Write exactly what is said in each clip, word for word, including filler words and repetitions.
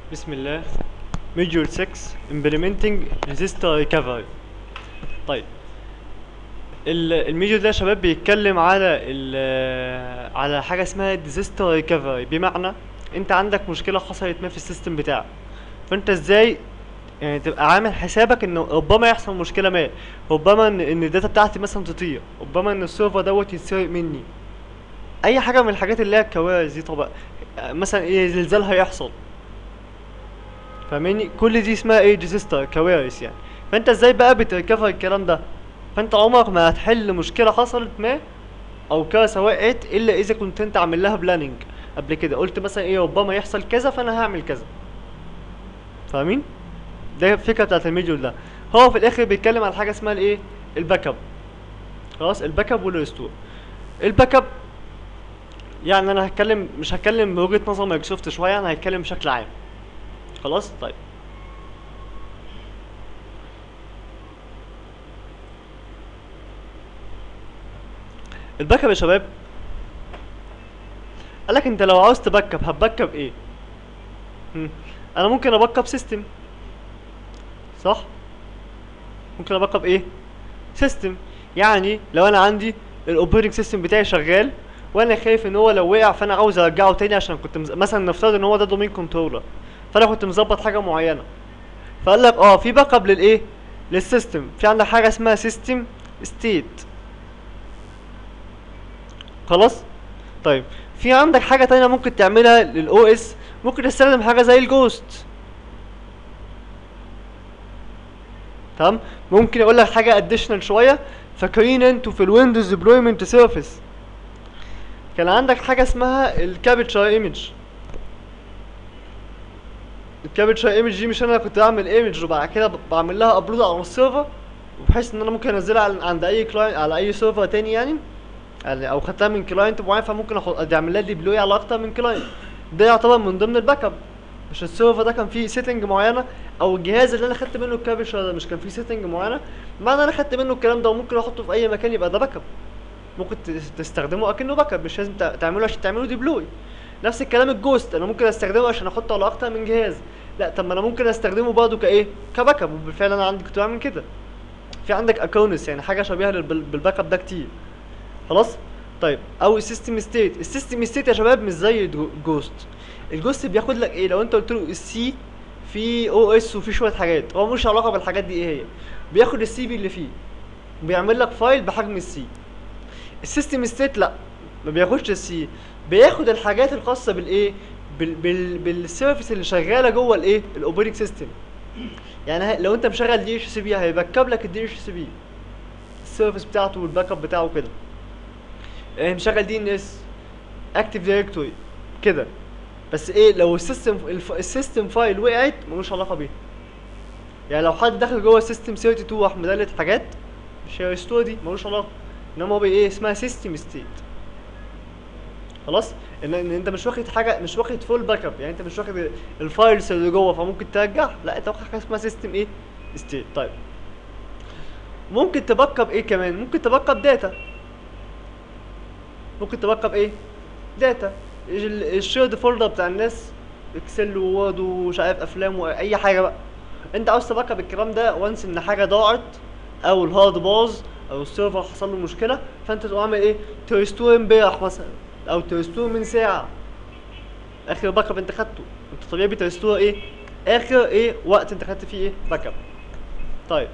بسم الله. Module ستة Implementing Resistor Recovery. طيب ال- الميديو ده يا شباب بيتكلم على ال على حاجة اسمها Resistor Recovery، بمعنى انت عندك مشكلة حصلت ما في السيستم بتاعك، فانت ازاي يعني تبقى عامل حسابك ان ربما يحصل مشكلة ما، ربما ان ان الداتا بتاعتي مثلا تطير، ربما ان السيرفر دوت يتسرق مني، اي حاجة من الحاجات اللي هي الكوارث دي. طبعا مثلا ايه، زلزال هيحصل، فاهماني؟ كل دي اسمها ايه؟ ديزيستر، كوارث يعني. فانت ازاي بقى بتريكفر الكلام ده؟ فانت عمرك ما هتحل مشكله حصلت ما او كارثه وقعت الا اذا كنت انت عامل لها بلاننج قبل كده، قلت مثلا ايه ربما يحصل كذا فانا هعمل كذا. فاهمين؟ ده الفكره بتاعت الميديول ده. هو في الاخر بيتكلم عن حاجه اسمها الايه؟ الباك اب. خلاص، الباك اب والريستور. الباك اب يعني انا هتكلم، مش هتكلم بوجهه نظر مايكروسوفت شويه، انا هتكلم بشكل عام. خلاص طيب. الباك اب يا شباب قالك انت لو عاوز تباك اب هتباك اب ايه؟ هم. انا ممكن اباك اب سيستم، صح؟ ممكن اباك اب ايه؟ سيستم. يعني لو انا عندي الاوبريتنج سيستم بتاعي شغال وانا خايف ان هو لو وقع فانا عاوز ارجعه تاني، عشان كنت مز... مثلا نفترض ان هو ده دومين كنترولر، فانا كنت مظبط حاجه معينه، فقال لك اه في باك اب للايه؟ للسيستم. في عندك حاجه اسمها سيستم ستيت. خلاص طيب. في عندك حاجه تانية ممكن تعملها للاو اس، ممكن تستخدم حاجه زي الجوست. تمام. ممكن اقول لك حاجه اديشنال شويه. فاكرين انتوا في الويندوز ديبلويمنت سيرفيس كان عندك حاجه اسمها الكابتشر ايمج؟ الكابتشر ايمج دي مش انا كنت بعمل ايمج وبعد كده بعمل لها ابلود على السيرفر، بحيث ان انا ممكن انزلها على- عند اي كلاينت على اي سيرفر تاني يعني، يعني او خدتها من كلاينت معين فممكن اخد اعمل لها ديبلوي على اكتر من كلاينت. ده يعتبر من ضمن الباك اب. مش السيرفر ده كان فيه سيتنج معينه، او الجهاز اللي انا خدت منه الكابتشر ده مش كان فيه سيتنج معينه، معنى انا خدت منه الكلام ده وممكن احطه في اي مكان يبقى ده باك اب. ممكن تس- تستخدمه اكنه باك اب، مش لازم تع- تعمله عشان تعمله ديبلوي. نفس الكلام الجوست، انا ممكن استخدمه عشان احطه على اكتر من جهاز، لا طب ما انا ممكن استخدمه برضه كايه؟ كباك اب. وبالفعل انا عندي كنت بعمل كده. في عندك اكونس يعني حاجه شبيهه للب- بالباك اب ده كتير. خلاص طيب. او السيستم ستيت. السيستم ستيت يا شباب مش زي الجوست. الجوست بياخد لك ايه؟ لو انت قلت له السي في او اس وفي شويه حاجات، هو مش علاقه بالحاجات دي ايه هي، بياخد السي بي اللي فيه وبيعمل لك فايل بحجم السي. السيستم ستيت لا، ما بياخدش السي، بياخد الحاجات الخاصه بالايه؟ بال بال بالسيرفيس اللي شغاله جوه الايه؟ الاوبريتنج سيستم. يعني ه- لو انت مشغل دي اتش سي بي هيبكب لك الدي اتش سي بي، السيرفيس بتاعته والباك اب بتاعه كده. اه، مشغل دي ان اس، اكتيف دايركتوري كده. بس ايه، لو السيستم الف... السيستم فايل وقعت ملوش علاقه بيها. يعني لو حد دخل جوه السيستم اتنين وتلاتين راح مدلت حاجات، مش هيرستور دي، ملوش علاقه. انما هو بي ايه؟ اسمها سيستم ستيت. خلاص. ان, ان انت مش واخد حاجه، مش واخد فول باك اب، يعني انت مش واخد الفايلز اللي جوه فممكن ترجع، لا انت واخد حاجه اسمها سيستم ايه؟ ستيت. طيب ممكن تباك اب ايه كمان؟ ممكن تباك اب داتا. ممكن تباك اب ايه؟ داتا. الشيرد فولدر بتاع الناس، اكسل ووورد ومش عارف افلام واي حاجه بقى، انت عاوز تباك اب الكلام ده وانس ان حاجه ضاعت او الهارد باظ او السيرفر حصل له مشكله، فانت تقوم عامل ايه؟ تريستور امبارح مثلا، او تريستور من ساعه، اخر باك اب انت خدته. انت طبيعي بتريستور ايه؟ اخر ايه وقت انت خدت فيه ايه؟ باك اب. طيب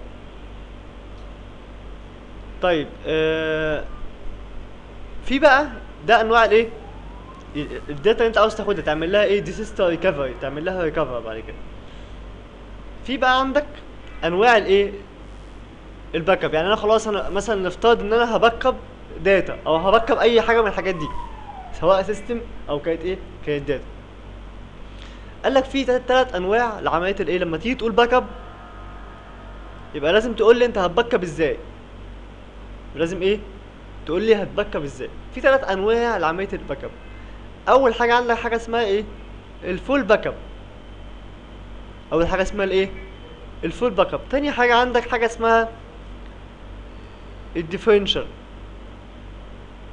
طيب آه في بقى ده انواع الايه؟ الداتا اللي انت عاوز تاخدها تعمل لها ايه؟ ديسيستر ريكفري، تعمل لها ريكفر بعد كده. في بقى عندك انواع الايه؟ الباك اب. يعني انا خلاص، انا مثلا نفترض ان انا هباك اب داتا او هباك اب اي حاجه من الحاجات دي، سواء سيستم او كانت ايه؟ كانت داتا. قال لك في ثلاث انواع لعمليه الايه؟ لما تيجي تقول باك اب يبقى لازم تقول لي انت هتباك اب ازاي. لازم ايه؟ تقول لي هتباك اب ازاي. في ثلاث انواع لعمليه الباك اب. اول حاجه عندك حاجه اسمها ايه؟ الفول باك اب. اول حاجه اسمها الايه؟ الفول باك اب. تاني حاجه عندك حاجه اسمها الديفرنشال.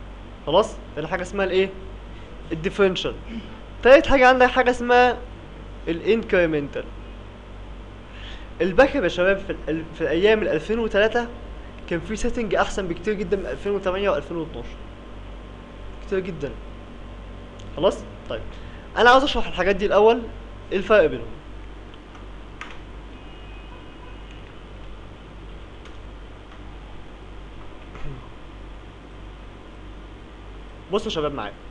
خلاص. تاني حاجه اسمها الايه؟ الديفرنشال. تالت حاجه عندك حاجه اسمها الانكريمنتال. الباك اب يا شباب في, ال... في الايام ال ألفين وتلاتة كان في سيتنج احسن بكتير جدا من ألفين وتمانية و2012 كتير جدا. خلاص طيب انا عاوز اشرح الحاجات دي الاول، ايه الفرق بينهم. بصوا يا شباب معايا،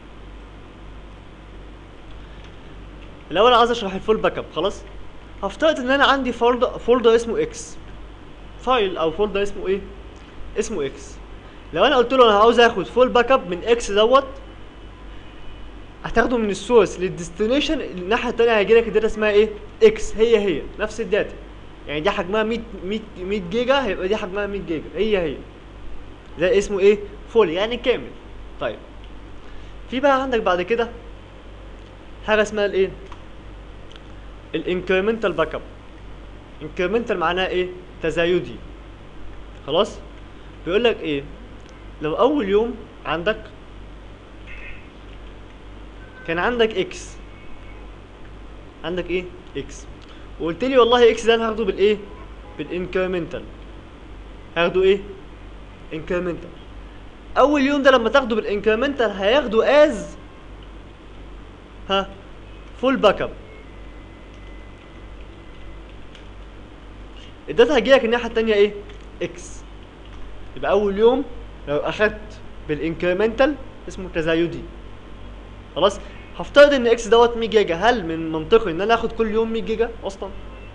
الاول عاوز اشرح الفول باك اب. خلاص هفترض ان انا عندي فولدر فولدر اسمه اكس، فايل او فولدر اسمه ايه، اسمه اكس. لو انا قلت له انا عاوز اخد فول باك اب من اكس دوت، هتاخده من السورس للديستنيشن الناحيه الثانيه، هيجي لك الداتا اسمها ايه، اكس، هي هي نفس الداتا. يعني دي حجمها مية مية مية جيجا، هيبقى دي حجمها مية جيجا، هي هي. ده اسمه ايه، فول يعني كامل. طيب في بقى عندك بعد كده حاجه اسمها الايه، الانكريمنتال باك اب. انكريمنتال معناها ايه، تزايدي. خلاص بيقول لك ايه، لو اول يوم عندك كان عندك اكس، عندك ايه اكس، وقلت لي والله اكس ده انا هاخده بالايه، بالانكريمنتال، هاخده ايه، انكريمنتال. اول يوم ده لما تاخده بالانكريمنتال هياخده از ها فول باك اب. الداتا هتجيلك الناحيه التانيه ايه، اكس. يبقى اول يوم لو اخدت بالانكريمنتال اسمه تزايدي. خلاص هفترض ان اكس دوت مية جيجا، هل من منطقي ان انا اخد كل يوم مية جيجا اصلا؟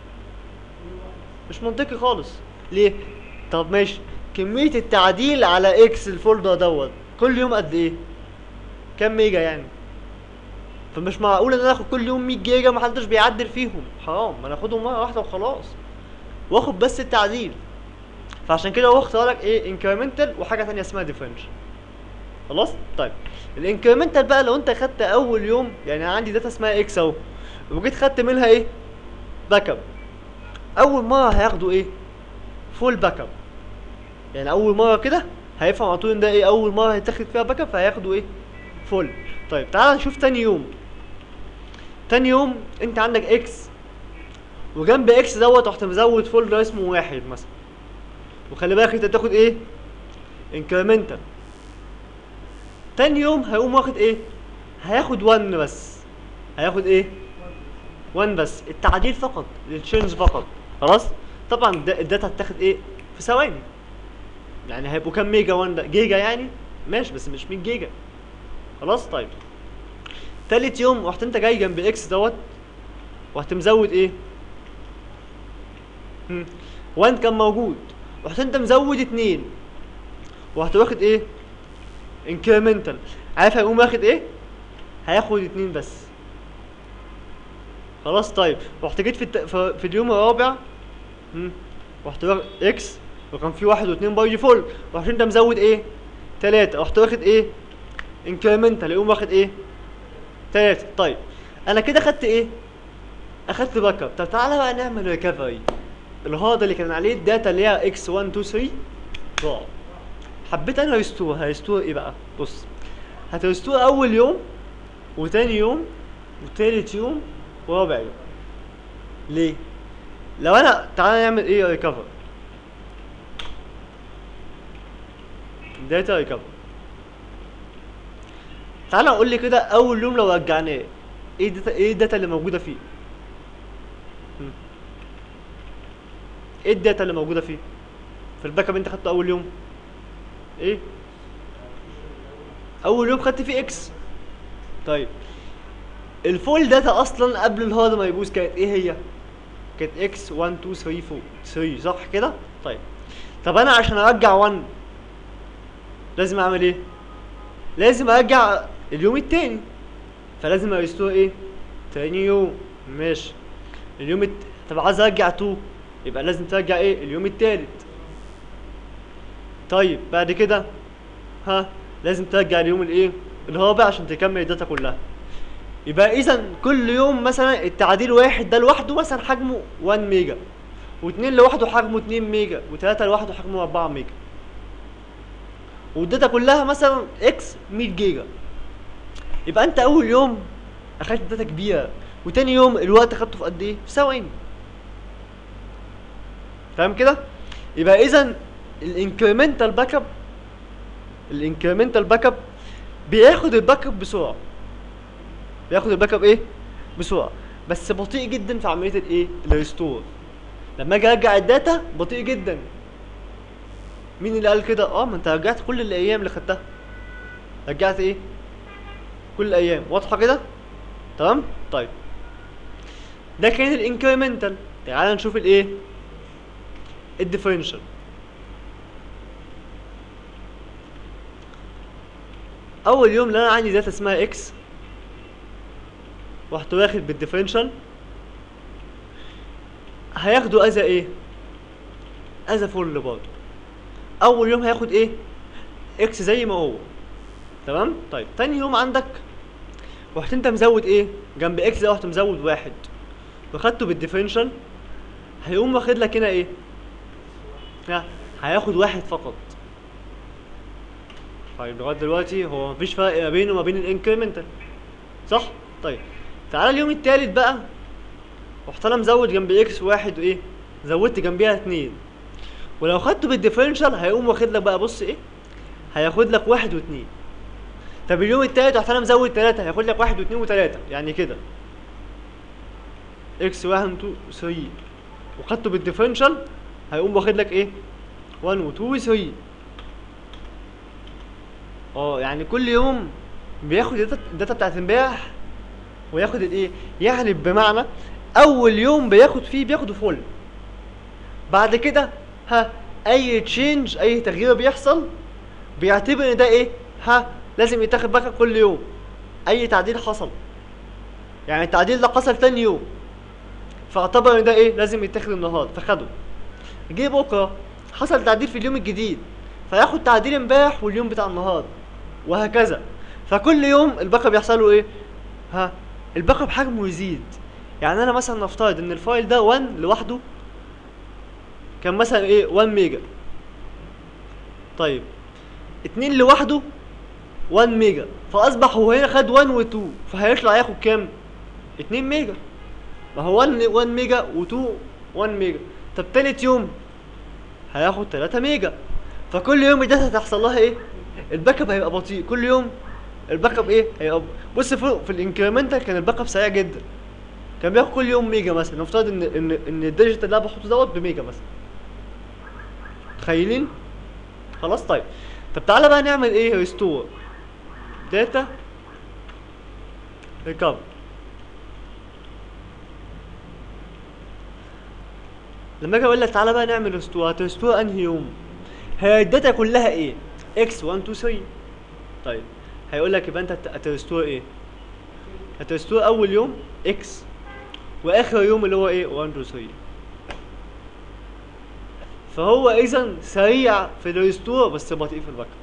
مش منطقي خالص. ليه؟ طب ماشي، كمية التعديل على اكس الفولدر دوت كل يوم قد ايه؟ كام ميجا يعني؟ فمش معقول ان انا اخد كل يوم مية جيجا محدش بيعدل فيهم، حرام، ما انا اخدهم مرة واحدة وخلاص واخد بس التعديل. فعشان كده هو اختار لك ايه، انكريمنتال وحاجة تانية اسمها ديفرنشال. خلاص طيب الانكريمنتال بقى لو انت خدت اول يوم، يعني عندي داتا اسمها اكس اهو، وجيت خدت منها ايه، باك اب، اول مره هياخدوا ايه، فول باك اب. يعني اول مره كده هيفهم على طول ان ده ايه، اول مره هيتاخد فيها باك اب، فهياخدوا ايه، فول. طيب تعال نشوف تاني يوم. تاني يوم انت عندك اكس، وجنب اكس دوت رحت مزود فولدر اسمه واحد مثلا، وخلي بالك انت تاخد ايه، انكريمنتال. تاني يوم هيقوم واخد ايه، هياخد واحد بس، هياخد ايه، واحد بس، التعديل فقط، التشينج فقط. خلاص طبعا الداتا هتاخد ايه، في ثواني. يعني هيبقوا كام ميجا، واحد جيجا يعني، ماشي بس مش مية جيجا. خلاص طيب تالت يوم رحت انت جاي جنب اكس دوت، ورحت مزود ايه، هم واحد كان موجود، رحت انت مزود اتنين، ورحت واخد ايه، انكريمنتال. عارف هيقوم واخد ايه، هياخد اتنين بس. خلاص طيب رحت جيت في, الت... في اليوم الرابع، هم رحت واخد اكس، وكان في واحد واتنين باي ديفولت، رحت انت مزود ايه، تلاتة، رحت واخد ايه، انكريمنتال، يقوم واخد ايه، تلاتة. طيب انا كده خدت ايه، اخدت باك اب. طب تعالى بقى نعمل ريكفري. الهارد اللي كان عليه الداتا اللي هي اكس واحد اتنين تلاتة ضاع، حبيت انا ريستور. هريستور ايه بقى، بص هتريستور اول يوم وتاني يوم وتالت يوم ورابع يوم. ليه؟ لو انا تعالى نعمل ايه، ريكفر، داتا ريكفر. تعالى قول لي كده اول يوم لو رجعناه ايه الداتا، ايه الداتا اللي موجوده فيه، ايه الداتا اللي موجوده فيه في الباك اب انت خدته اول يوم، ايه، اول يوم خدت فيه اكس. طيب الفول داتا اصلا قبل الهارد ما يبوظ كانت ايه هي، كانت اكس واحد اتنين تلاتة اربعة تلاتة، صح كده؟ طيب طب انا عشان ارجع واحد لازم اعمل ايه، لازم ارجع اليوم التاني، فلازم اريستور ايه، تاني يوم، ماشي. اليوم الت... طب عايز ارجع اتنين، يبقى لازم ترجع ايه، اليوم التالت. طيب بعد كده ها لازم ترجع اليوم الايه، الرابع، عشان تكمل الداتا كلها. يبقى اذا كل يوم مثلا التعديل واحد ده لوحده مثلا حجمه واحد ميجا، واثنين لوحده حجمه اتنين ميجا، وثلاثة لوحده حجمه اربعة ميجا، والداتا كلها مثلا اكس مية جيجا. يبقى انت اول يوم اخدت داتا كبيره، وتاني يوم الوقت خدته في قد ايه؟ في ثواني. تمام كده؟ يبقى اذا الانكريمنتال باك اب الانكريمنتال باك اب بياخد الباك اب بسرعه. بياخد الباك اب ايه؟ بسرعه، بس بطيء جدا في عمليه الايه؟ الريستور. لما اجي ارجع الداتا بطيء جدا. مين اللي قال كده؟ اه ما انت رجعت كل الايام اللي خدتها. رجعت ايه؟ كل الايام. واضحه كده؟ تمام؟ طيب ده كان الانكريمنتال. تعال نشوف الايه؟ الديفرنشال. اول يوم اللي انا عندي داتا اسمها اكس، رحت واخد بالديفرنشال، هياخده اذا ايه؟ اذا فول برضه. اول يوم هياخد ايه؟ اكس زي ما هو. تمام؟ طيب تاني يوم عندك رحت انت مزود ايه؟ جنب اكس ده رحت مزود واحد وخدته بالديفرنشال، هيقوم واخد لك هنا ايه؟ ها هياخد واحد فقط. طيب لغايه دلوقتي هو مفيش فرق ما بينه وما بين الانكريمنتال، صح؟ طيب تعالى اليوم التالت بقى، رحت انا مزود جنب اكس واحد وايه؟ زودت جنبيها اتنين، ولو خدته بالديفرنشال هيقوم واخد لك بقى، بص ايه؟ هياخد لك واحد واتنين. طب اليوم التالت رحت انا مزود تلاته، هياخد لك واحد واتنين وتلاته، يعني كده اكس واحد اتنين تلاته، وخدته بالديفرنشال هيقوم واخد لك ايه؟ واحد و اتنين و تلاته. اه يعني كل يوم بياخد الداتا الداتا بتاعت امبارح وياخد الايه؟ يعني بمعنى اول يوم بياخد فيه بياخده فول. بعد كده ها اي تشينج، اي تغيير بيحصل بيعتبر ان ده ايه؟ ها لازم يتاخد باك كل يوم. اي تعديل حصل، يعني التعديل ده حصل تاني يوم، فاعتبر ان ده ايه؟ لازم يتاخد النهارده فخده. جه بكره حصل تعديل في اليوم الجديد، فياخد تعديل امبارح واليوم بتاع النهارده، وهكذا. فكل يوم الباك اب يحصل له ايه؟ ها الباك اب حجمه يزيد. يعني انا مثلا نفترض ان الفايل ده واحد لوحده كان مثلا ايه؟ واحد ميجا. طيب اتنين لوحده واحد ميجا، فاصبح هو هنا خد واحد و اتنين، فهيطلع ياخد كام؟ اتنين ميجا. ما هو واحد ميجا و اتنين واحد ميجا. طب تالت يوم هياخد تلاته ميجا. فكل يوم الداتا هتحصل لها ايه؟ الباك اب هيبقى بطيء. كل يوم الباك اب ايه؟ هيبقى ب... بص فوق في الانكريمنتال كان الباك اب سريع جدا، كان بياخد كل يوم ميجا مثلا. نفترض ان ان ان الديجيتال اللي انا بحطه دوت بميجا مثلا. متخيلين؟ خلاص طيب. طب تعالى بقى نعمل ايه؟ ريستور داتا ريكفر. لما اجي اقول لك تعالى بقى نعمل ريستور، هتريستور انهي يوم؟ هي الداتا كلها ايه؟ اكس واحد اتنين تلاته. طيب هيقول لك يبقى انت هتريستور ايه؟ هتريستور اول يوم اكس، واخر يوم اللي هو ايه؟ واحد اتنين تلاته. فهو اذا سريع في الريستور بس بطيء في الباك اب.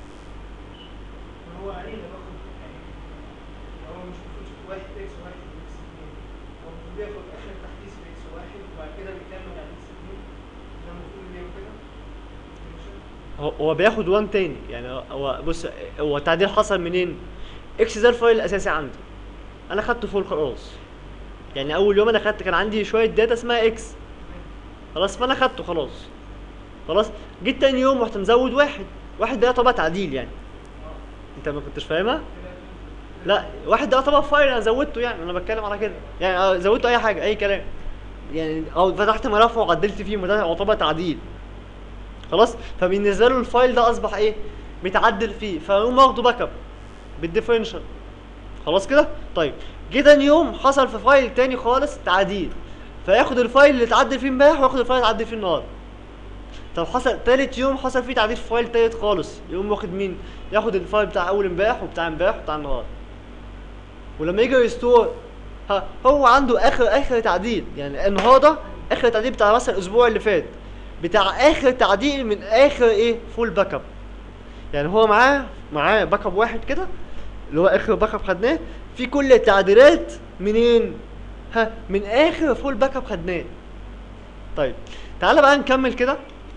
هو عليه باخد يعني هو مش المفروض واحد اكس وواحد اكس اتنين، هو المفروض بياخد اخر تحديث في اكس واحد وبعد كده بيكمل على اكس اتنين. ده المفروض بيعمل كده. هو هو بياخد واحد تاني. يعني هو بص، هو التعديل حصل منين؟ اكس ده الفايل الاساسي عندي، انا خدته فول خلاص. يعني اول يوم انا خدت كان عندي شويه داتا اسمها اكس خلاص، فانا خدته خلاص خلاص. جيت تاني يوم رحت مزود واحد. واحد ده طبعا تعديل يعني. انت ما كنتش فاهمها؟ لا واحد ده طبعا فايل انا زودته، يعني انا بتكلم على كده، يعني زودته اي حاجه اي كلام يعني، او فتحت ملف وعدلت فيه، ما ده يعتبر تعديل خلاص. فبالنسبه له الفايل ده اصبح ايه؟ متعدل فيه، فيقوم واخده باك اب بالديفرنشال خلاص كده. طيب جه تاني يوم حصل في فايل تاني خالص تعديل، فياخد الفايل اللي اتعدل فيه امبارح وياخد الفايل اللي اتعدل فيه النهارده. طب حصل تالت يوم حصل فيه تعديل في فايل تالت خالص، يقوم واخد مين؟ ياخد الفايل بتاع اول امبارح وبتاع امبارح وبتاع النهارده. ولما يجي ريستور ها هو عنده اخر اخر تعديل، يعني النهارده اخر تعديل بتاع مثلا الاسبوع اللي فات، بتاع اخر تعديل من اخر ايه؟ فول باك اب. يعني هو معاه معاه باك اب واحد كده اللي هو اخر باك اب خدناه في كل التعديلات منين؟ ها من اخر فول باك اب خدناه. طيب تعالى بقى نكمل كده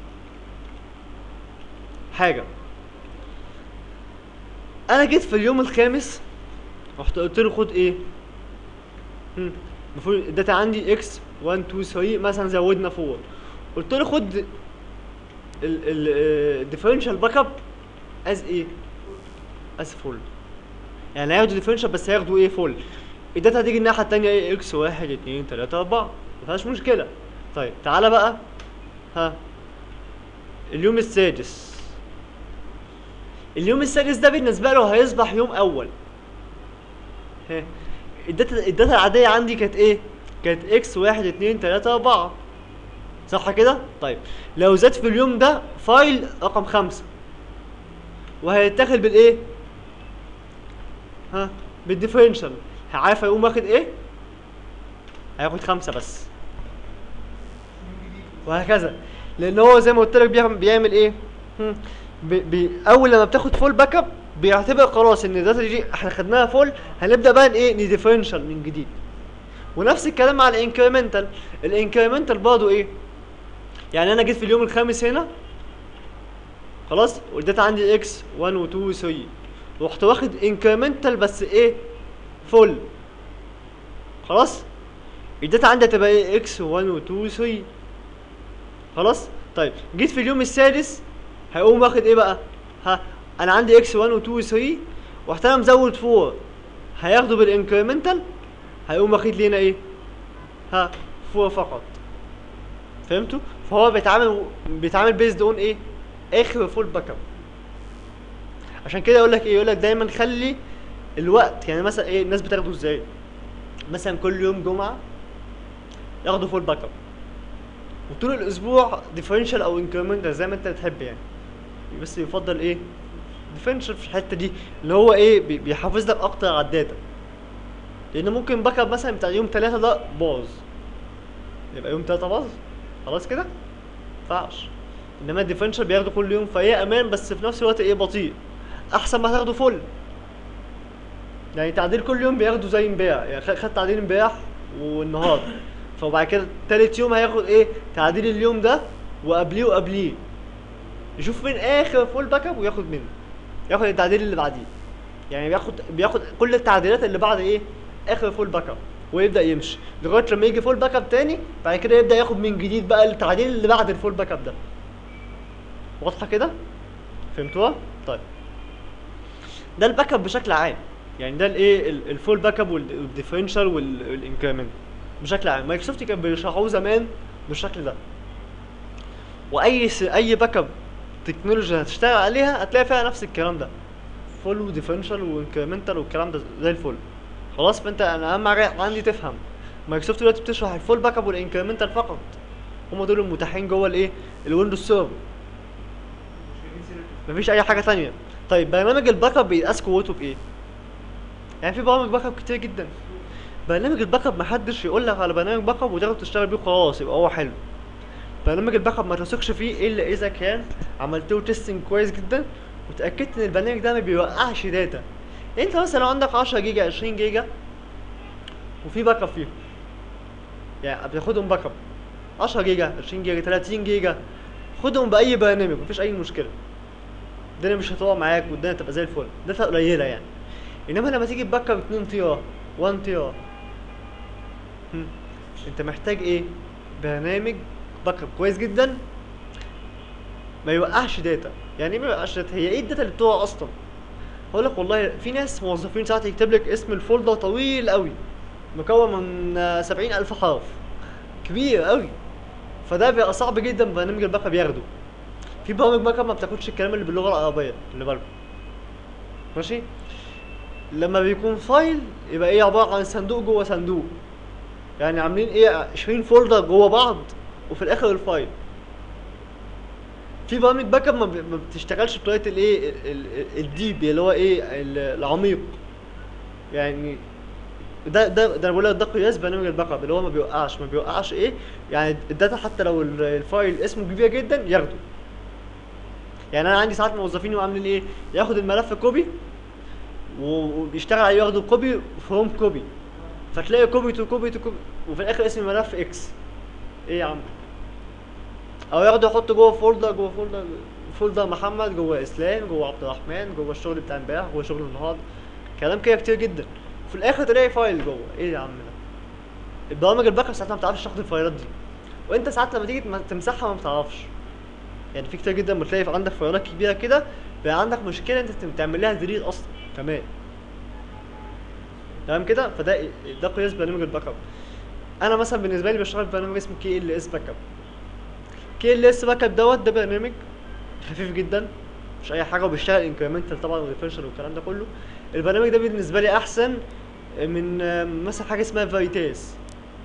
حاجه. انا جيت في اليوم الخامس رحت قلت له خد ايه؟ هم، المفروض الداتا عندي اكس واحد اتنين تلاتة مثلا زودنا فور، قلت له خد الديفرنشال باك اب از ايه؟ از فول. يعني هياخدوا ديفرنشال بس هياخدوا ايه؟ فول. الداتا هتيجي الناحيه التانيه ايه؟ اكس واحد اتنين تلاته اربعه، مفيهاش مشكله. طيب تعالى بقى، ها اليوم السادس. اليوم السادس ده بالنسبه له هيصبح يوم اول. ها الداتا الداتا العاديه عندي كانت ايه؟ كانت اكس واحد اتنين تلاته اربعه، صح كده؟ طيب لو زاد في اليوم ده فايل رقم خمسة وهيتاخد بالايه؟ ها بالديفرنشال، عارف هيقوم واخد ايه؟ هياخد خمسة بس، وهكذا. لان هو زي ما قلت لك بيعمل, بيعمل ايه؟ هم، بي بي اول لما بتاخد فول باك اب بيعتبر خلاص ان الداتا دي احنا خدناها فول، هنبدا بقى ايه؟ نديفرنشال من جديد. ونفس الكلام مع الانكريمنتال. الانكريمنتال برضه ايه؟ يعني انا جيت في اليوم الخامس هنا خلاص، والداتا عندي اكس واحد و اتنين و تلاتة، رحت واخد انكريمنتال بس ايه؟ فول. خلاص الداتا عندي هتبقى ايه؟ اكس واحد و اتنين و تلاتة. خلاص طيب جيت في اليوم السادس هيقوم واخد ايه بقى؟ ها انا عندي اكس واحد و اتنين و تلاتة، ورحت انا مزود اربعة، هياخده بالانكريمنتال، هيقوم واخد لينا ايه؟ ها اربعة فقط. فهمتوا؟ فهو بيتعامل بيتعامل بيزد اون ايه؟ اخر فول باك اب. عشان كده يقول لك ايه؟ يقول لك دايما خلي الوقت، يعني مثلا ايه الناس بتاخده ازاي؟ مثلا كل يوم جمعه ياخدوا فول باك اب، وطول الاسبوع ديفرنشال او انكريمنتال زي ما انت تحب يعني. بس يفضل ايه؟ ديفرنشال في الحته دي اللي هو ايه؟ بي- بيحافظ لك اكتر على الداتا. لان ممكن باك اب مثلا بتاع يوم ثلاثة ده باظ، يبقى يوم ثلاثة باظ خلاص كده مينفعش. انما الديفرنشال بياخده كل يوم، فهي امان بس في نفس الوقت ايه؟ بطيء. احسن ما تاخده فل. يعني تعديل كل يوم بياخده زي امبارح، يعني خ- خد تعديل امبارح والنهارده، فبعد كده تالت يوم هياخد ايه؟ تعديل اليوم ده وقبليه وقبليه، يشوف فين اخر فول باك اب وياخد منه، ياخد التعديل اللي بعديه. يعني بياخد بياخد كل التعديلات اللي بعد ايه؟ اخر فول باك اب، ويبدا يمشي لغايه لما يجي فول باك اب تاني، بعد كده يبدا ياخد من جديد بقى التعديل اللي بعد الفول باك اب ده. واضحه كده؟ فهمتوها؟ طيب ده الباك اب بشكل عام. يعني ده الايه؟ ال- الفول باك اب والديفرنشال والانكريمنت بشكل عام. مايكروسوفت كان بيشرحوه زمان بالشكل ده. واي س... اي باك اب تكنولوجيا هتشتغل عليها هتلاقي فيها نفس الكلام ده، فول وديفرنشال وانكريمنتال والكلام ده زي الفل. خلاص فانت انا اهم حاجه عندي تفهم مايكروسوفت دلوقتي بتشرح الفول باك اب والانكريمنتال فقط، هم دول المتاحين جوه الايه؟ الويندوز سيرفر، مش جايبين سيرته. مفيش اي حاجه تانية. طيب برنامج الباك اب بيتقاس قوته بايه؟ يعني في برامج باك اب كتير جدا. برنامج الباك اب محدش يقول لك على برنامج باك اب وتاخد تشتغل بيه خلاص يبقى هو حلو. برنامج الباك اب ما تثقش فيه الا اذا كان عملت له تيستنج كويس جدا وتاكدت ان البرنامج ده ما بيوقعش داتا. انت مثلا لو عندك عشرة جيجا عشرين جيجا وفي باك اب فيهم، يعني بتاخدهم باك اب عشرة جيجا عشرين جيجا تلاتين جيجا، خدهم باي برنامج مفيش اي مشكله، الدنيا مش هتقع معاك والدنيا تبقى زي الفل، داتا قليله يعني. انما لما تيجي تباك اب اتنين تيرا واحد تيرا، هم، انت محتاج ايه؟ برنامج باك اب كويس جدا ما يوقعش داتا. يعني ايه ما يوقعش داتا؟ هي ايه الداتا اللي بتوقع اصلا؟ هقول لك والله في ناس موظفين ساعات يكتب لك اسم الفولدر طويل قوي مكون من آه، سبعين الف حرف، كبير قوي، فده بيبقى صعب جدا برنامج الباك اب ياخده. في برامج باك اب ما بتاخدش الكلام اللي باللغه العربيه اللي بالكم ماشي. لما بيكون فايل يبقى ايه؟ عباره عن صندوق جوه صندوق، يعني عاملين ايه؟ عشرين فولدر جوه بعض وفي الاخر الفايل. في برامج باك اب ما ب- ما بتشتغلش بطريقه الايه؟ ال- ال- الديب اللي هو ايه؟ ال- العميق. يعني ده ده ده انا بقول لك ده قياس برنامج الباك اب اللي هو ما بيوقعش ما بيوقعش ايه؟ يعني الداتا حتى لو ال- الفايل اسمه كبير جدا ياخده. يعني انا عندي ساعات موظفين يبقوا عاملين ايه؟ ياخد الملف كوبي و- وبيشتغل عليه، ياخده كوبي فروم كوبي، فتلاقي كوبي تو كوبي تو كوبي وفي الاخر اسم الملف اكس. ايه يا عم؟ او ياخده يحطه جوه فولدر جوه فولدر فولدر محمد جوه اسلام جوه عبد الرحمن جوه الشغل بتاع امبارح جوه شغل النهارده، كلام كده كتير جدا، في الاخر تلاقي فايل جوه. ايه يا عم ده؟ البرامج الباك اب ساعتها ما بتعرفش تاخد الفايلات دي، وانت ساعات لما تيجي تم- تمسحها ما بتعرفش. يعني في كتير جدا بتلاقي في عندك فايلات كبيره كده بقى عندك مشكله انت تم- تعمل لها ديليت اصلا كمان. تمام كده، فده ده قياس برنامج الباك اب. انا مثلا بالنسبه لي بشتغل ببرنامج اسمه كي ال اس باك اب. كي ال اس باك اب دوت ده برنامج خفيف جدا، مش اي حاجه، وبيشتغل انكريمنتال طبعا وريفرشن والكلام ده كله. البرنامج ده بالنسبه لي احسن من آه، مثلا حاجه اسمها فايتاس.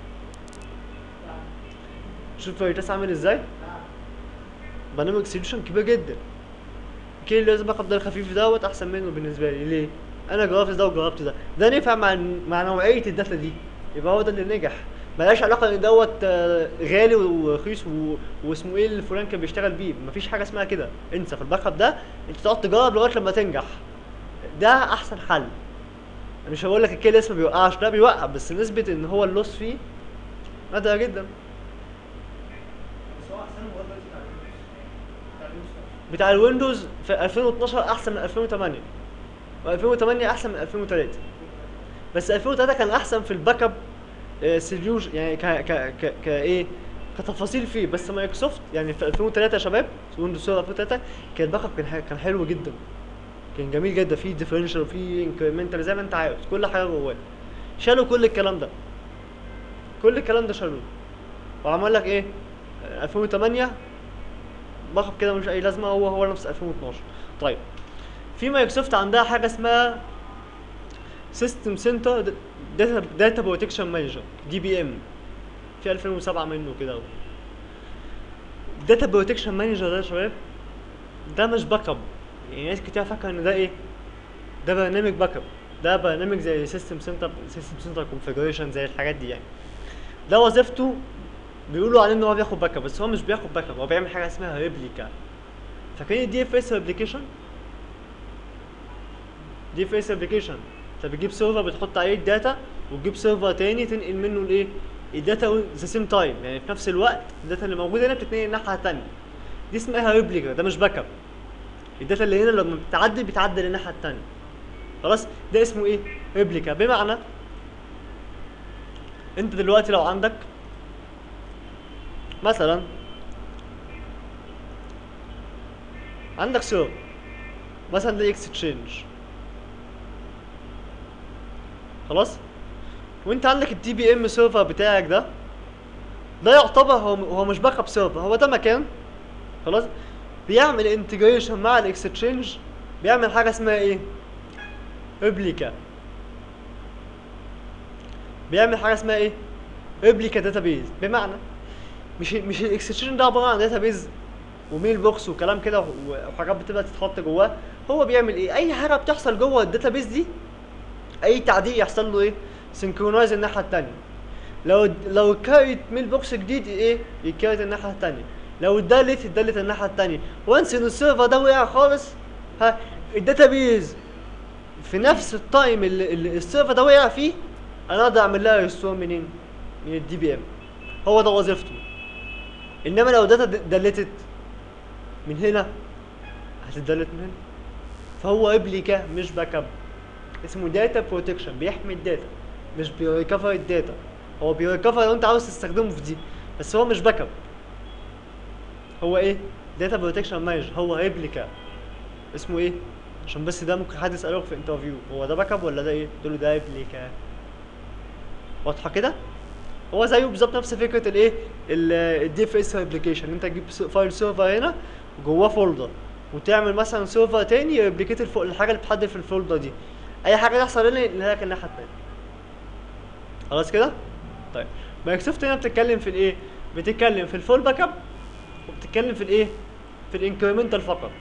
شوف فايتاس عامل ازاي، برنامج سوليوشن كبير جدا. كي ال اس باك اب ده الخفيف دوت احسن منه بالنسبه لي. ليه؟ انا جربت ده وجربت ده، ده نفع مع مع نوعيه الداتا دي، يبقى هو ده اللي نجح. ملهاش علاقه ان دوت آه، غالي ورخيص و- واسمه ايه اللي فلان كان بيشتغل بيه، مفيش حاجه اسمها كده. انسى في الباك اب ده، انت تقعد تجرب لغايه لما تنجح، ده احسن حل. أنا مش هقول لك الكي ال اس ما بيوقعش، لا بيوقع، بس نسبه ان هو اللوس فيه نادره جدا. بس هو احسن هو دلوقتي بتاع الويندوز، بتاع الويندوز نفسه. بتاع الويندوز في ألفين واتناشر احسن من ألفين وتمانية، و2008 احسن من ألفين وتلاتة. بس ألفين وتلاتة كان احسن في الباك اب سيليوش، يعني ك ك ك ك ايه كتفاصيل فيه. بس مايكروسوفت يعني في ألفين وتلاتة يا شباب، في ويندوز سيرفر ألفين وتلاتة كان الباك اب كان ح- كان حلو جدا، كان جميل جدا، فيه ديفرنشال وفيه انكريمنتال زي ما انت عاوز، كل حاجه جواه. شالوا كل الكلام ده، كل الكلام ده شالوه، وعمل لك ايه؟ آه، ألفين وتمانية باك اب كده ملوش اي لازمه، هو هو نفس ألفين واتناشر. طيب، في مايكروسوفت عندها حاجه اسمها سيستم سنتر داتا داتا بروتكشن مانجر، دي بي ام، في ألفين وسبعة منه كده. الداتا بروتكشن مانجر ده يا شباب، ده مش باك اب. يعني ناس كتير فاكره ان ده ايه، ده برنامج باك اب. ده برنامج زي سيستم سنتر، سيستم سنتر كونفيجريشن، زي الحاجات دي يعني. ده وظيفته بيقولوا عليه ان هو بياخد باك اب، بس هو مش بياخد باك اب، هو بيعمل حاجه اسمها ريبليكا. فاكرين الدي اف اس ابلكيشن؟ دي اف اس ابلكيشن انت بتجيب سيرفر بتحط عليه الداتا، وتجيب سيرفر تاني تنقل منه الايه، الداتا ذا سيم تايم، يعني في نفس الوقت الداتا اللي موجوده هنا بتتنقل الناحيه التانيه. دي اسمها ريبليكا، ده مش باك اب. الداتا اللي هنا لما بتعدي بتعدي للناحيه التانيه. خلاص، ده اسمه ايه؟ ريبليكا. بمعنى انت دلوقتي لو عندك مثلا، عندك سيرفر مثلا ده اكستشينج، خلاص، وانت عندك الدي بي ام سيرفر بتاعك ده، ده يعتبر هو هو مش باك اب سيرفر، هو ده مكان، خلاص، بيعمل انتجريشن مع الاكستشينج، بيعمل حاجه اسمها ايه؟ ريبليكا. بيعمل حاجه اسمها ايه؟ ريبليكا داتابيز. بمعنى مش مش الاكستشينج ده عباره عن داتابيز وميل بوكس وكلام كده و- وحاجات بتبقى تتحط جواه. هو بيعمل ايه؟ اي حاجه بتحصل جوه الداتابيز دي، اي تعديل يحصل له ايه؟ سنكرونايز الناحيه التانيه. لو لو كاريت ميل بوكس جديد ايه؟ يكاريت الناحيه التانيه. لو اتدلت اتدلت الناحيه التانيه. وانس ان السيرفر ده وقع خالص، ها، الداتابيز في نفس التايم اللي, اللي السيرفر ده وقع فيه، انا اقدر اعمل لها ريستور منين؟ من الدي بي ام. هو ده وظيفته. انما لو داتا دلتت من هنا، هتدلت من هنا. فهو ريبليكا مش باك اب، اسمه داتا بروتكشن، بيحمي الداتا مش بيريكفر الداتا. هو بيريكفر لو انت عاوز تستخدمه في دي، بس هو مش باك اب. هو ايه؟ داتا بروتكشن مانجر، هو ريبليكا. اسمه ايه؟ عشان بس ده ممكن حد يسألك في انترفيو، هو ده باك اب ولا ده ايه؟ تقول له ده ريبليكا. واضحه كده؟ هو زيه بالظبط، نفس فكره الايه، الدي اف اس ابلكيشن، انت تجيب س- فايل سيرفر هنا وجواه فولدر، وتعمل مثلا سيرفر تاني يريبليكيت الفو- الحاجه اللي بتحدد في الفولدر دي. اي حاجه تحصل هنا ينقلها لك الناحيه التانيه. خلاص كده؟ طيب، مايكروسوفت هنا بتتكلم في الايه؟ بتتكلم في الفول باك اب، وبتتكلم في الايه؟ في الانكريمنتال فقط.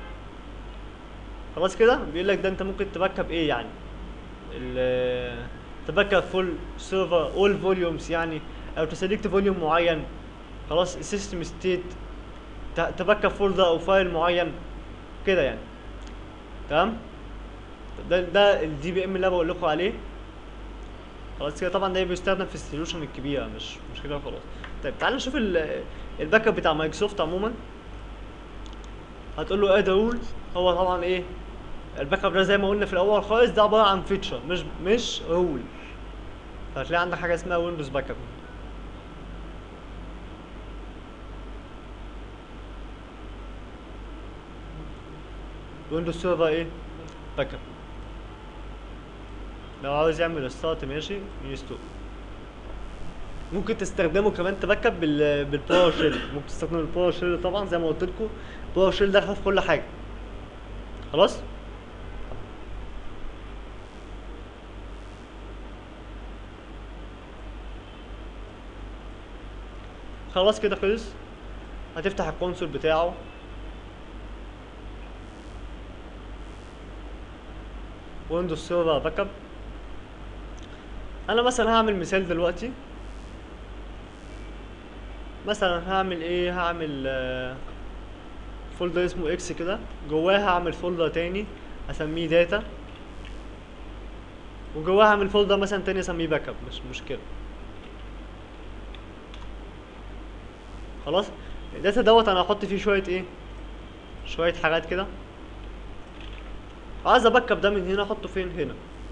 خلاص كده؟ بيقول لك ده انت ممكن تباك اب ايه يعني؟ ال تباك اب فول سيرفر اول فوليومز يعني، او تسلكت فوليوم معين، خلاص، السيستم ستيت، تباك اب فولدر او فايل معين كده يعني. تمام؟ ده ده الدي بي ام اللي انا بقول لكم عليه. خلاص كده، طبعا ده بيستخدم في السوليوشن الكبيره، مش مش كده خلاص. طيب تعال نشوف ال- الباك اب بتاع مايكروسوفت عموما. هتقول له اد رول. هو طبعا ايه؟ الباك اب ده زي ما قلنا في الاول خالص، ده عباره عن فيتشر، مش مش رول. فهتلاقي عندك حاجه اسمها ويندوز باك اب. ويندوز سيرفر ايه؟ باك اب. لو عاوز يعمل ستارت ماشي يستو. ممكن تستخدمه كمان تباك اب بال بالباور شيل، ممكن تستخدم الباور شيل طبعا زي ما قلت لكم. الباور شيل داخله في كل حاجه. خلاص؟ خلاص كده خلص. هتفتح الكونسول بتاعه. ويندوز سيرفر باك اب. انا مثلا هعمل مثال دلوقتي. مثلا هعمل ايه؟ هعمل آه فولدر اسمه اكس كده، جواه هعمل فولدر تاني اسميه داتا، وجواه هعمل فولدر مثلا تاني اسميه باك اب، مش مشكله. خلاص. الداتا دوت انا هحط فيه شويه ايه، شويه حاجات كده. عايز اباك اب ده من هنا احطه فين؟ هنا.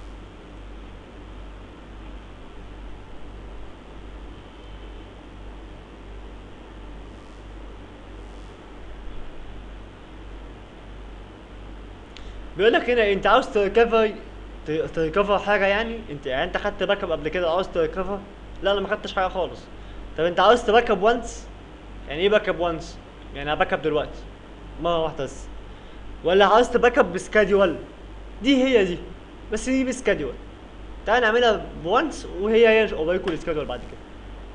بيقول لك هنا انت عاوز تريكفر تريكفر حاجه يعني. انت يعني انت خدت باك اب قبل كده عاوز تريكفر؟ لا انا ما خدتش حاجه خالص. طب انت عاوز تباك اب وانس؟ يعني ايه باك اب وانس؟ يعني هباك اب دلوقتي مره واحده بس، ولا عاوز تباك اب بسكادول؟ دي هي دي، بس دي بسكادول. تعال نعملها بوانس وهي هي اوريكم السكادول بعد كده.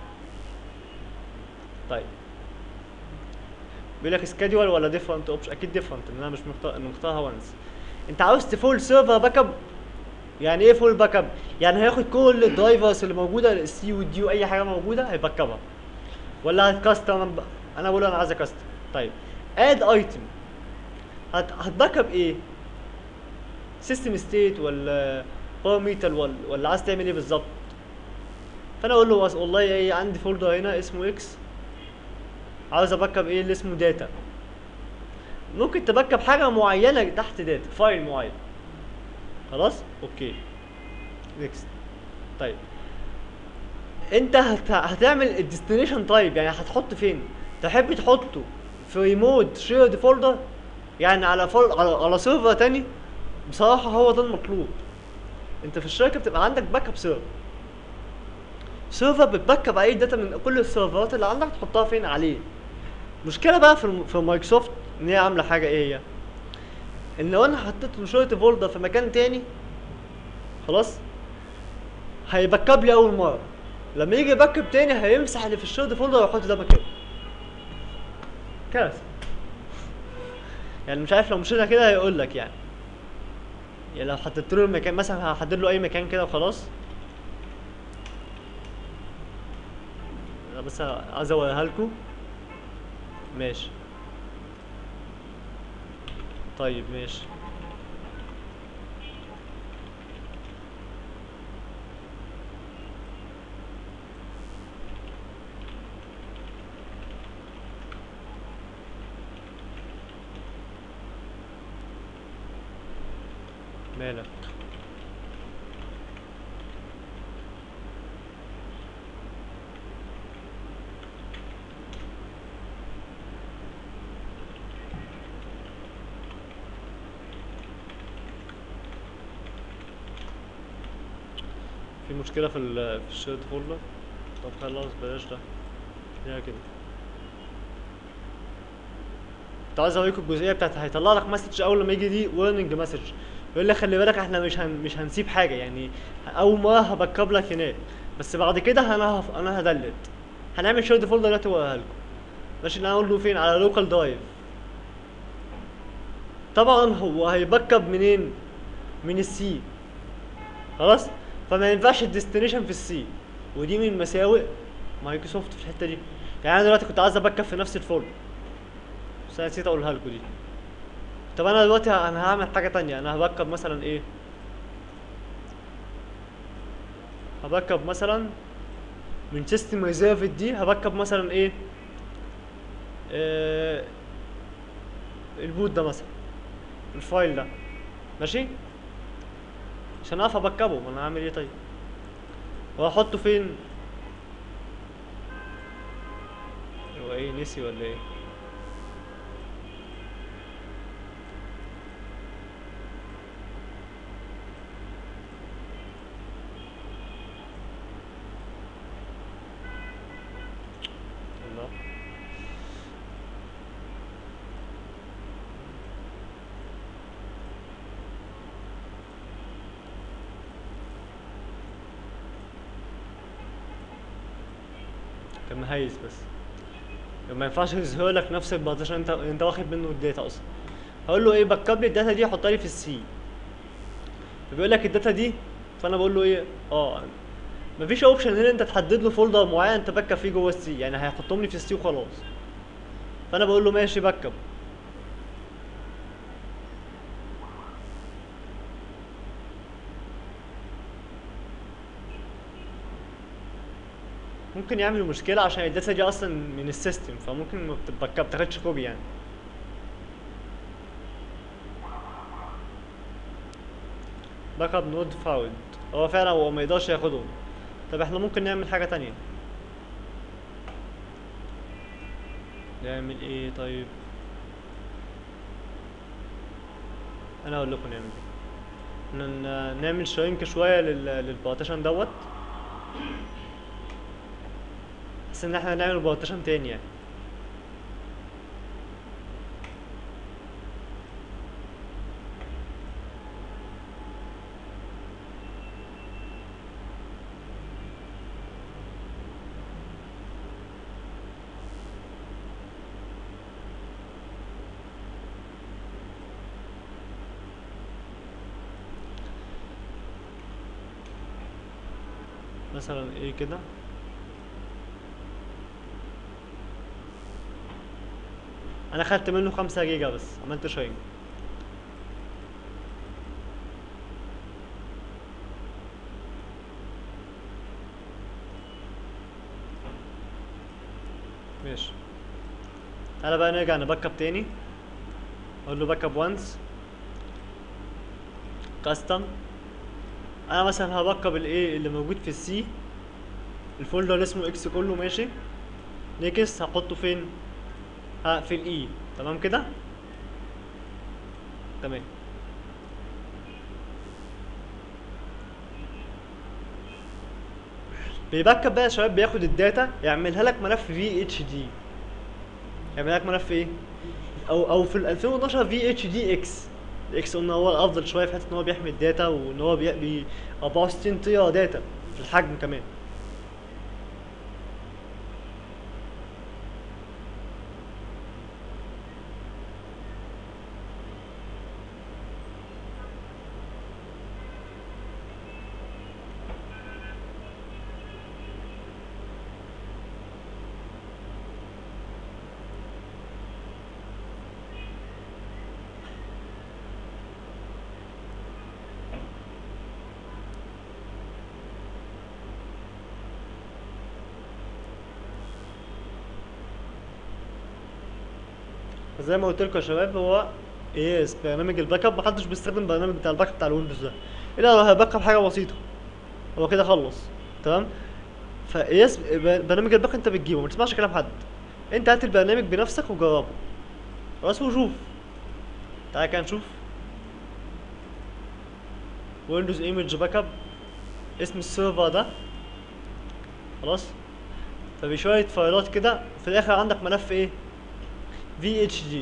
طيب بيقول لك سكادول ولا ديفرنت اوبشن؟ اكيد ديفرنت لان انا مش مختار مختارها وانس. انت عاوز تفول سيرفر باك اب؟ يعني ايه فول باك اب؟ يعني هياخد كل الدرايفرز اللي موجوده، السي والدي واي حاجه موجوده هيباك ابها، ولا هتكستم؟ انا بقول انا عايز اكستم. طيب اد ايتم، هت هتباك اب ايه؟ سيستم ستيت ولا باراميتر ولا ولا عايز تعمل ايه بالظبط؟ فانا اقول له والله ايه، عندي فولدر هنا اسمه اكس، عاوز اباك اب ايه اللي اسمه داتا. ممكن تباك اب حاجه معينه تحت داتا، فايل معين. خلاص اوكي نيكست. طيب انت هت... هتعمل الديستنيشن تايب، يعني هتحط فين؟ تحب تحطه في ريموت شيرد فولدر، يعني على فول... على, على سيرفر تاني؟ بصراحه هو ده المطلوب. انت في الشركه بتبقى عندك باك اب سيرفر، سيرفر بتباك اب اي داتا من كل السيرفرات اللي عندك تحطها فين؟ عليه. مشكله بقى في الم... في مايكروسوفت ان هي عامله حاجه ايه هي، ان لو انا حطيت شيرد فولدر في مكان تاني خلاص هيباك اب لي اول مره، لما يجي باك اب تاني هيمسح اللي في الشيرد فولدر ويحط ده مكانه. كارثه. يعني مش عارف لو مشينا كده هيقول لك يعني يعني لو حطيت له المكان مثلا هحدد له اي مكان كده وخلاص. بس عايز اوريها لكم. ماشي طيب ماشي. مالك؟ في مشكلة في ال في الشيرد فولدر؟ طب خلاص بلاش ده، خليها كده. كنت عايز اوريكم الجزئية بتاعت هيطلع لك مسج اول لما يجي دي warning مسج، يقول لك خلي بالك احنا مش هن مش هنسيب حاجة، يعني اول مرة هبكب لك هناك بس بعد كده انا هف... انا هدلت. هنعمل شيرد فولدر دلوقتي واوريها لكم. ماشي. انا هقول له فين؟ على لوكال درايف. طبعا هو هيبكب منين؟ من السي. خلاص. فما ينفعش الديستنيشن في السي، ودي من مساوئ مايكروسوفت في الحته دي. يعني انا دلوقتي كنت عايز ابكب في نفس الفولدر بس انا نسيت اقولها لكم دي. طب انا دلوقتي انا هعمل حاجه تانية، انا هبكب مثلا ايه؟ هبكب مثلا من سيستم ريزيرفد دي، هبكب مثلا ايه؟ آه البوت ده مثلا، الفايل ده ماشي، عشان اعرف ابكبه. ما انا هعمل ايه طيب؟ هو احطه فين؟ هو ايه نسي ولا ايه؟ الله. كان مهيس بس ما ينفعش يظهر لك نفس الباص عشان انت انت واخد منه الداتا اصلا. هقول له ايه؟ باك اب لي الداتا دي حطها لي في السي. فبيقول لك الداتا دي، فانا بقول له ايه؟ اه مفيش اوبشن هنا انت تحدد له فولدر معين تبكب فيه جوه السي، يعني هيحطهم لي في السي وخلاص. فانا بقول له ماشي بكب. ممكن يعمل مشكله عشان الداتا دي اصلا من السيستم، فممكن ما بتبكب تاخدش كوبي يعني. باك اب نود فاوند، هو فعلا هو ما يقدرش ياخدهم. طب احنا ممكن نعمل حاجه تانية. نعمل ايه طيب؟ انا اقول لكم نعمل ايه. ن- نعمل شرينك شويه لل للبارتيشن دوت، بس ان احنا نعمل بارتيشن تاني يعني. مثلا ايه كده؟ انا خدت منه خمسة جيجا بس عملت شرينك. ماشي. تعالى بقى نرجع نباك اب تاني. اقول له باك اب وانس كاستم. انا مثلا هباك اب الايه اللي موجود في السي، الفولدر اللي اسمه اكس كله ماشي. نيكست هحطه فين؟ ها في الاي. تمام كده؟ تمام. بيباك اب بقى يا شباب، بياخد الداتا يعملها لك ملف في اتش دي. يعملها لك ملف ايه؟ او او في ال ألفين واتناشر في اتش دي اكس. الاكس قلنا هو الافضل شويه في حته ان هو بيحمي الداتا، وان هو بي بي أربعة وستين تيرا داتا في الحجم كمان. زي ما قلت لكم يا شباب، هو ايه برنامج الباك اب محدش بيستخدم برنامج بتاع الباك اب بتاع الويندوز ده الا لو هيباك اب حاجه بسيطه. هو كده خلص. تمام. فقياس برنامج الباك انت بتجيبه، ما تسمعش كلام حد. انت هات البرنامج بنفسك وجربه خلاص وشوف. تعالى كده نشوف. ويندوز ايمج باك اب، اسم السيرفر ده خلاص. فبشويه فايلات كده في الاخر عندك ملف ايه؟ في اتش دي.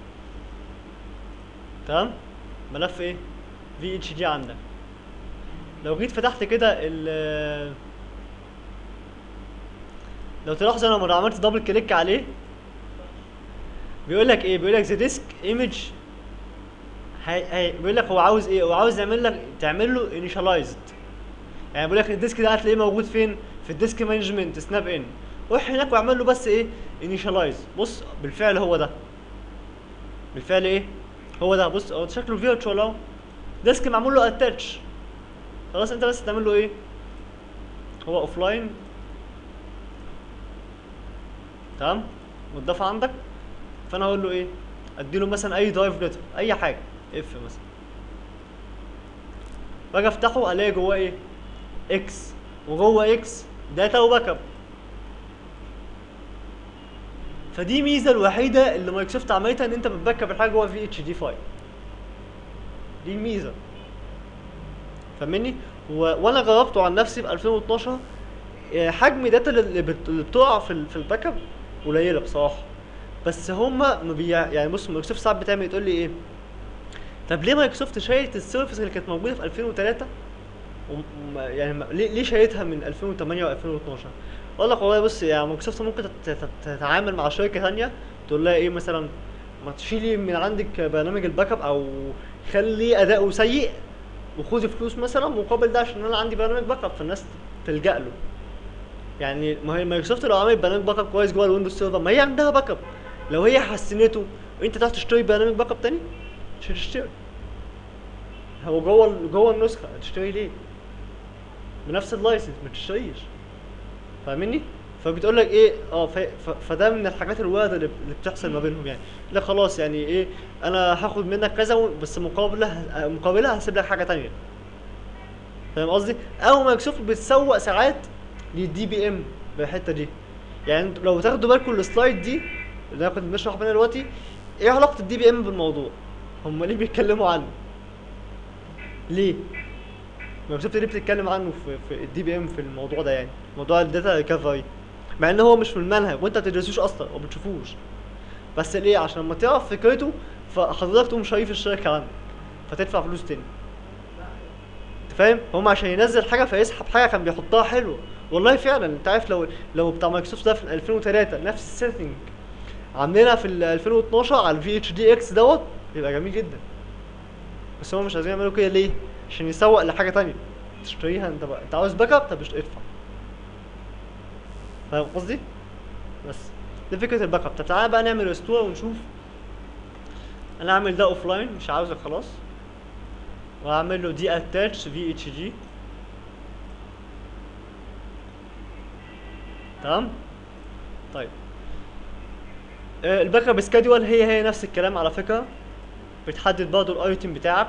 تمام. ملف ايه؟ في اتش دي عندك. لو جيت فتحت كده ال لو تلاحظ انا لما عملت دبل كليك عليه بيقول لك ايه؟ بيقول لك ذا ديسك ايمج. هي هي بيقول لك هو عاوز ايه؟ هو عاوز يعمل لك تعمل له انيشاليزد. يعني بيقول لك الديسك ده هتلاقيه موجود فين؟ في الديسك مانجمنت سناب ان. روح هناك واعمل له بس ايه؟ انيشاليز. بص بالفعل هو ده. بالفعل ايه؟ هو ده. بص هو شكله فيرتشوال اهو. ديسك معمول له اتاتش. خلاص انت بس تعمل له ايه؟ هو اوف لاين. تمام. متضاف عندك. فانا هقول له ايه؟ اديله مثلا اي درايف ليتر اي حاجه اف مثلا. باجي افتحه الاقي جواه ايه؟ اكس وجوه اكس داتا وباك اب. فدي ميزه الوحيده اللي مايكروسوفت عملتها، ان انت بتباك اب الحاجه جوه في اتش دي فايل. دي الميزه، فاهمني؟ و... وانا جربته عن نفسي في ألفين واتناشر. آه، حجم داتا اللي, بت... اللي بتقع في ال... في الباك اب قليله بصراحه. بس هما ما بي... يعني بص، مايكروسوفت ساعات بتعمل تقول لي ايه، طب ليه مايكروسوفت شالت السيرفيس اللي كانت موجوده في ألفين وتلاتة وم... يعني ما- ليه ليه شالتها من ألفين وتمانية وألفين واتناشر؟ اقول لك والله بص، يعني مايكروسوفت ممكن تت... تت... تتعامل مع شركه ثانيه تقول لها ايه مثلا، ما تشيلي من عندك برنامج الباك اب او خلي اداؤه سيء وخدي فلوس مثلا مقابل ده، عشان انا عندي برنامج باك اب فالناس تلجأ له. يعني ما هي مايكروسوفت لو عملت برنامج باك اب كويس جوه الويندوز سيرفر، ما هي عندها باك اب. لو هي حسنته وانت تعرف تشتري برنامج باك اب تاني، مش هتشتري. هو جوه ال- جوه النسخه، هتشتري ليه؟ بنفس اللايسنس ما تشتريش. فاهمني؟ فبتقول لك ايه، اه ف... ف... فده من الحاجات الوارده اللي, اللي بتحصل ما بينهم يعني. لا خلاص يعني ايه، انا هاخد منك كذا و- بس مقابله مقابلها هسيب لك حاجه تانيه. فاهم قصدي؟ او مايكروسوفت بتسوق ساعات للدي بي ام بالحته دي. يعني انتوا لو تاخدوا بالكم السلايد دي اللي انا كنت بشرح منها دلوقتي، ايه علاقه الدي بي ام بالموضوع؟ هم ليه بيتكلموا عنه؟ ليه؟ مايكروسوفت ليه بتتكلم عنه في في الدي بي ام في الموضوع ده، يعني موضوع الداتا ريكفري، مع ان هو مش في المنهج وانت ما بتدرسوش اصلا وما بتشوفوش. بس ليه؟ عشان لما تعرف فكرته فحضرتك تقوم شايف الشركه عندك فتدفع فلوس تاني. انت فاهم؟ هم عشان ينزل حاجه فيسحب حاجه كان بيحطها حلوه. والله فعلا انت عارف، لو لو بتاع مايكروسوفت ده في ألفين وتلاتة نفس السيتنج عاملينها في ال ألفين واتناشر على الفي اتش دي اكس دوت، يبقى جميل جدا. بس هم مش عايزين يعملوا كده ليه؟ عشان يسوق لحاجه تانية تشتريها انت بقى. انت عاوز باك اب، طب ادفع. فاهم قصدي؟ بس دي فكره الباك اب. طب تعالى بقى نعمل ريستور ونشوف. انا اعمل ده اوف لاين، مش عاوزك خلاص، واعمل له دي اتاتش في اتش جي. تمام. طيب آه، الباك اب سكادول هي هي نفس الكلام على فكره. بتحدد برضه الايتم بتاعك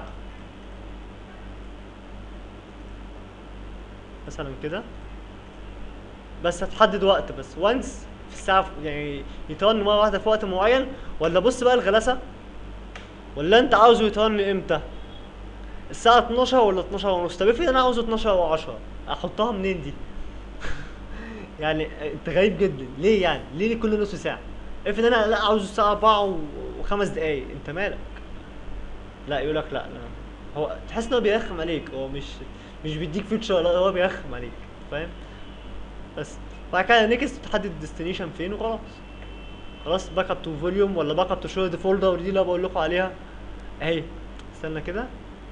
مثلا كده، بس هتحدد وقت بس وانس في الساعه، يعني يترن مره واحده في وقت معين. ولا بص بقى الغلاسه، ولا انت عاوزه يترن امتى؟ الساعه اتناشر ولا اتناشر ونص؟ طب افرض انا عاوزه اتناشر وعشرة، احطها منين دي؟ يعني انت غريب جدا. ليه يعني؟ ليه كل نص ساعه؟ افرض انا لا عاوزه الساعه أربعة و- وخمس دقايق، انت مالك؟ لا يقول لك لا, لا هو تحس ان هو بيرخم عليك، هو مش مش بيديك فيتشر، لا هو بيرخم عليك. فاهم؟ بس بعد كده نيكست تحدد الديستنيشن فين وخلاص. خلاص باك اب تو فوليوم ولا باك اب تو شورد فولدر، دي اللي أنا بقول لكم عليها اهي. استنى كده،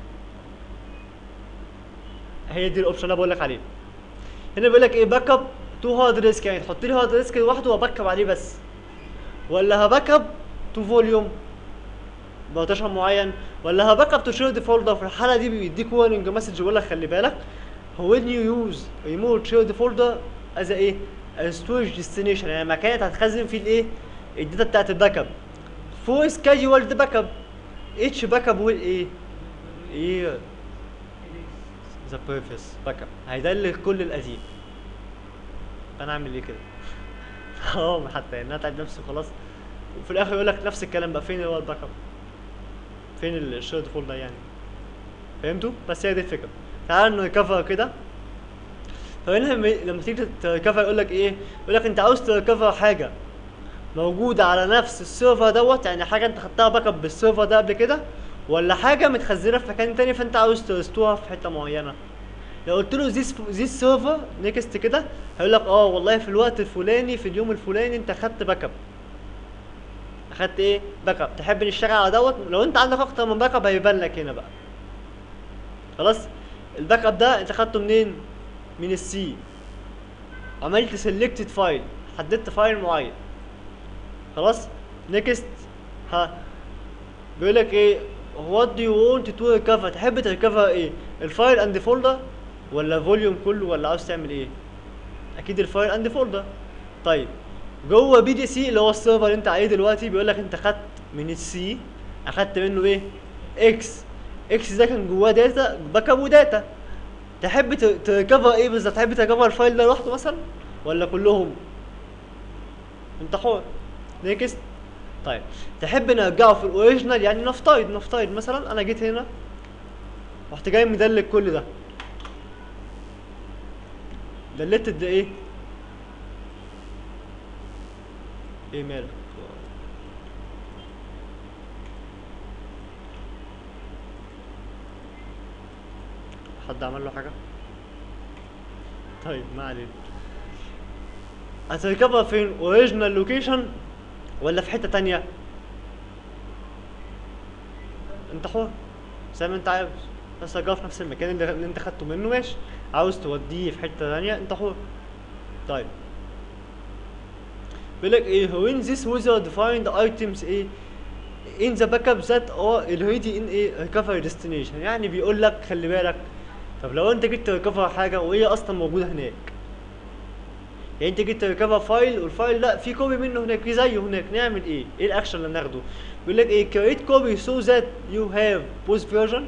هي دي الاوبشن اللي أنا بقول لك عليه. هنا بيقول لك ايه، باك اب تو هارد ديسك، يعني تحط لي هارد ديسك لوحده واباك اب عليه بس، ولا هباك اب تو فوليوم بارتيشن معين، ولا هباك اب تو شيرد فولدر. في الحاله دي بيديك وارنينج مسج يقول لك خلي بالك، هو when you use remote shared folder as a ايه as storage destination، يعني مكان هتخزن فيه الايه الداتا بتاعت الباك اب for scheduled باك اب. each باك اب will ايه ايه the previous باك اب، هيدلل كل القديم. انا اعمل ايه كده؟ اه حتى يعني انا اتعب نفسي وخلاص، وفي الاخر يقول لك نفس الكلام بقى، فين هو الباك اب؟ فين الشيرد فولدر يعني؟ فهمتوا؟ بس هي دي الفكره. تعال نريكفر كده. فهنا لما لما تيجي تريكفر يقول لك ايه؟ يقول لك انت عاوز تريكفر حاجه موجوده على نفس السيرفر دوت، يعني حاجه انت خدتها باك اب بالسيرفر ده قبل كده، ولا حاجه متخزنه في مكان تاني فانت عاوز ترستوها في حته معينه. لو قلت له ذيس ذيس سيرفر نيكست كده، هيقول لك اه والله في الوقت الفلاني في اليوم الفلاني انت خدت باك اب. اخدت ايه؟ باك اب. تحب نشتغل على دوت؟ لو انت عندك اكتر من باك اب هيبان لك هنا بقى. خلاص. الباك اب ده انت خدته منين؟ من السي. عملت سيلكتد فايل، حددت فايل معين. خلاص. نيكست. ها بيقول لك ايه، وات دو يو وونت تو ريكفر، تحب تريكفر ايه؟ الفايل اند فولدر ولا فوليوم كله، ولا عاوز تعمل ايه؟ اكيد الفايل اند فولدر. طيب جوه بي دي سي اللي هو السيرفر اللي انت عليه دلوقتي، بيقول لك انت خدت من السي، اخدت منه ايه؟ اكس. اكس ده كان جواه داتا باك اب وداتا. تحب تريكفر ايه بالظبط؟ تحب تريكفر الفايل ده لوحده مثلا ولا كلهم؟ انت حر. نيكست. طيب تحب نرجعه في الاوريجينال؟ يعني نفترض نفترض مثلا انا جيت هنا رحت جاي مدلك كل ده، دلت ده ايه؟ ايه مالك؟ حد عمل له حاجه؟ طيب ما علينا. هتريكفر فين؟ اوريجينال لوكيشن ولا في حته تانية؟ انت حر زي ما انت عاوز، بس رجعه في نفس المكان اللي, اللي انت خدته منه ماشي، عاوز توديه في حته تانية انت حر. طيب بيقول لك ايه when this wizard find items ايه in the backup that are already in a recovery destination. يعني بيقول لك خلي بالك، طب لو انت جيت تريكفر حاجه وهي اصلا موجوده هناك، يعني انت جيت تريكفر فايل والفايل لا في كوبي منه هناك، في زيه هناك، نعمل ايه؟ ايه الاكشن اللي ناخده؟ بيقول لك ايه create copy so that you have both version.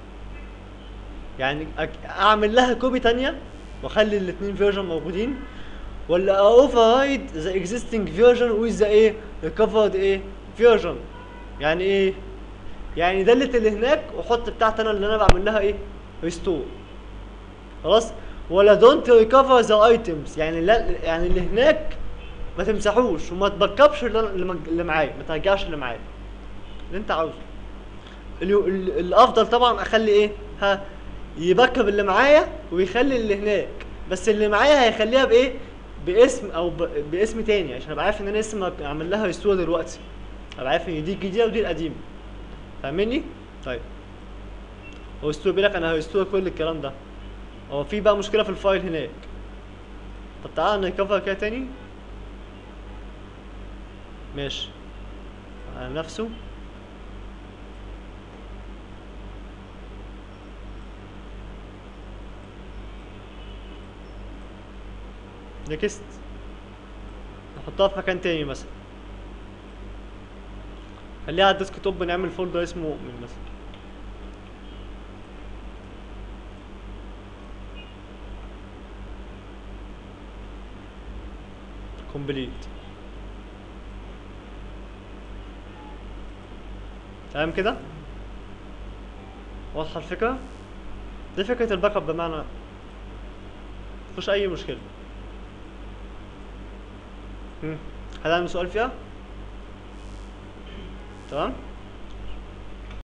يعني اعمل لها كوبي تانية واخلي الاثنين فيرجن موجودين، ولا override the existing version with the ايه recovered ايه version. يعني ايه؟ يعني دلت اللي هناك وحط بتاعت انا اللي انا بعمل لها ايه restore. خلاص. ولا don't recover the items، يعني لا يعني اللي هناك ما تمسحوش وما تبكبش اللي, اللي معايا، ما ترجعش اللي معايا اللي انت عاوزه. الافضل طبعا اخلي ايه ها يبكب اللي معايا ويخلي اللي هناك، بس اللي معايا هيخليها بايه باسم او باسم تاني عشان ابقى عارف ان انا لسه اعمل لها ريستور دلوقتي، ابقى عارف ان دي الجديده ودي القديمه. فاهمني؟ طيب هو ريستور بيقول لك انا هريستور كل الكلام ده، هو في بقى مشكله في الفايل هناك. طب تعالى نريكفر كده تاني. ماشي على نفسه. نكست نحطها في مكان تاني مثلا، خليها على الديسك توب، نعمل فولدر اسمه مؤمن مثلا. كومبليت. تمام كده؟ واضحة الفكرة؟ دي فكرة الباك اب بمعنى مفيش أي مشكلة. هم هل عندي سؤال فيها؟ تمام؟